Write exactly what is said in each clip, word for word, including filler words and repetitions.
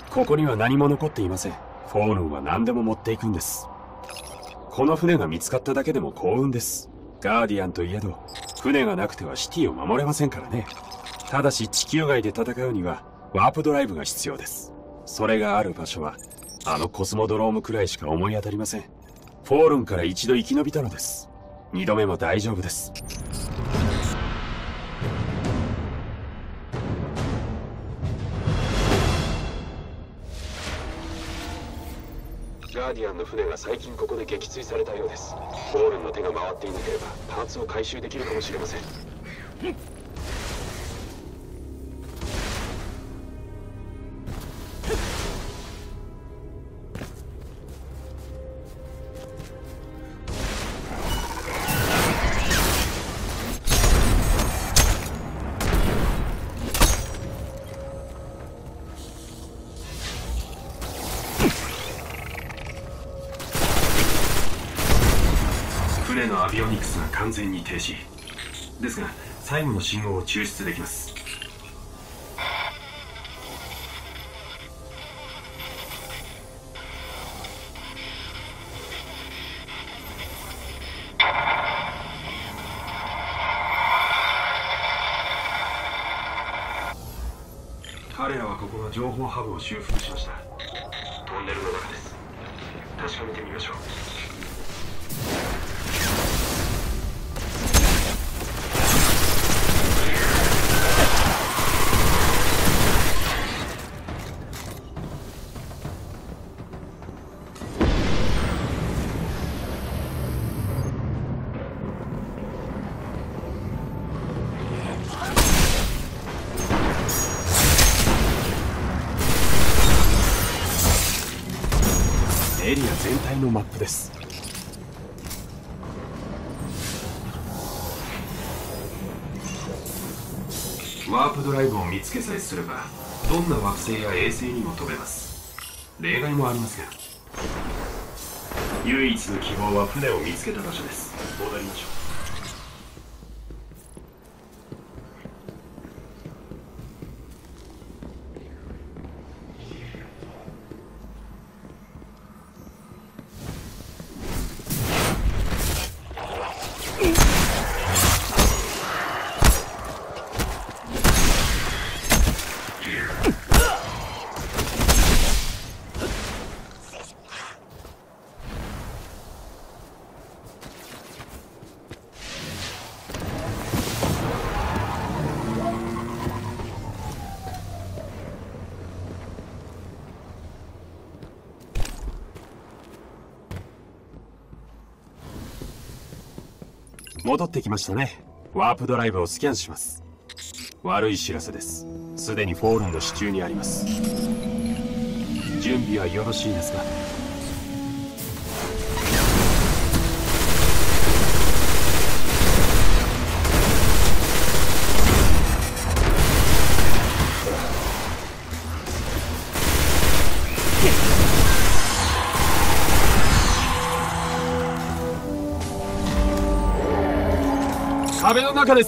ここには何も残っていません。フォールンは何でも持っていくんです。この船が見つかっただけでも幸運です。ガーディアンといえど、船がなくてはシティを守れませんからね。ただし地球外で戦うにはワープドライブが必要です。それがある場所はあのコスモドロームくらいしか思い当たりません。フォールンから一度生き延びたのです。二度目も大丈夫です。ガーディアンの船が最近ここで撃墜されたようです。フォールンの手が回っていなければパーツを回収できるかもしれません。船のアビオニクスが完全に停止ですが、最後の信号を抽出できます。彼らはここの情報ハブを修復しました。トンネルの中です。確かめてみましょう。エリア全体のマップです。ワープドライブを見つけさえすればどんな惑星や衛星にも飛べます。例外もありますが、唯一の希望は船を見つけた場所です。戻りましょう。戻ってきましたね。ワープドライブをスキャンします。悪い知らせです。すでにフォールンの手中にあります。準備はよろしいですか？壁の中です。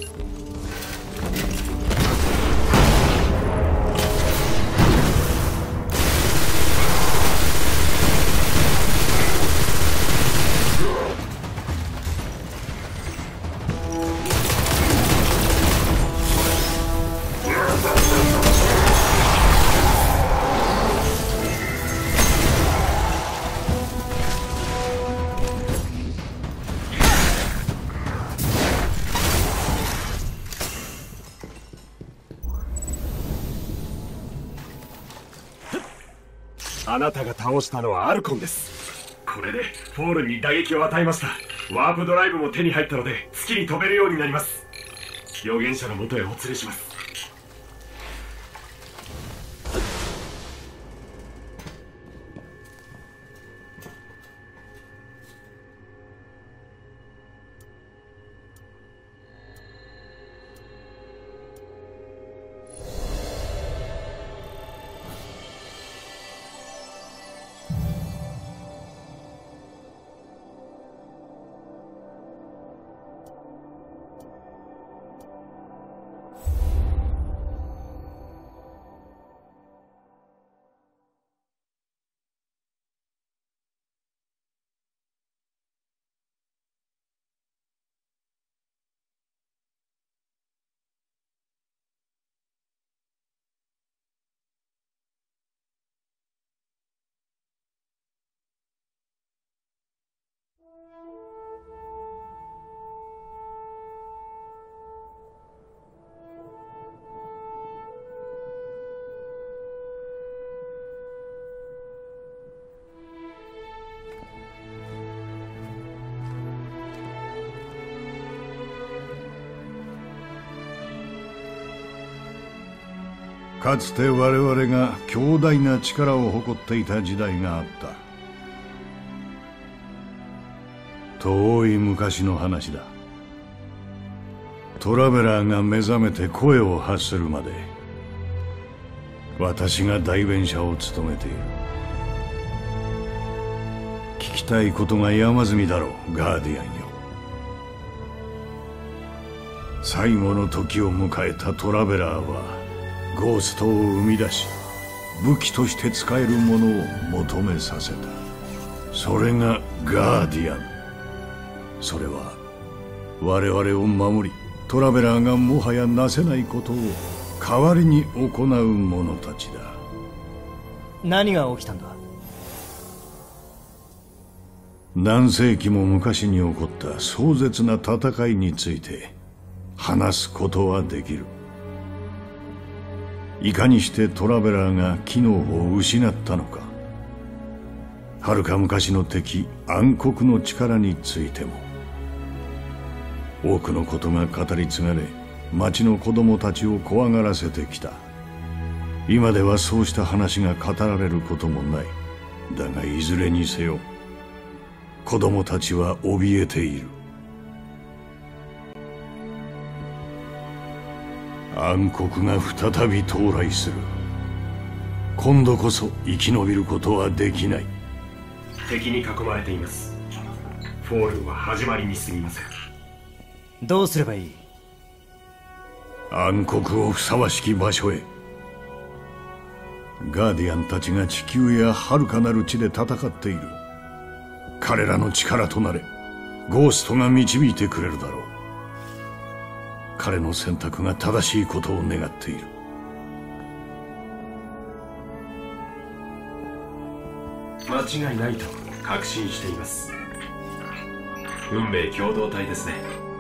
あなたが倒したのはアルコンです。これでフォールンに打撃を与えました。ワープドライブも手に入ったので月に飛べるようになります。預言者のもとへお連れします。 かつて我々が強大な力を誇っていた時代があった。遠い昔の話だ。トラベラーが目覚めて声を発するまで私が代弁者を務めている。聞きたいことが山積みだろう、ガーディアンよ。最後の時を迎えたトラベラーはゴーストを生み出し、武器として使えるものを求めさせた。それがガーディアン。それは我々を守り、トラベラーがもはやなせないことを代わりに行う者たちだ。 何が起きたんだ？ 何世紀も昔に起こった壮絶な戦いについて話すことはできる。いかにしてトラベラーが機能を失ったのか、はるか昔の敵暗黒の力についても。多くのことが語り継がれ、町の子供たちを怖がらせてきた。今ではそうした話が語られることもない。だがいずれにせよ子供たちは怯えている。暗黒が再び到来する。今度こそ生き延びることはできない。 敵に囲まれています。フォールンは始まりに過ぎません。 どうすればいい？ 暗黒をふさわしき場所へ。ガーディアンたちが地球や遥かなる地で戦っている。彼らの力となれ。ゴーストが導いてくれるだろう。彼の選択が正しいことを願っている。 間違いないと確信しています。運命共同体ですね。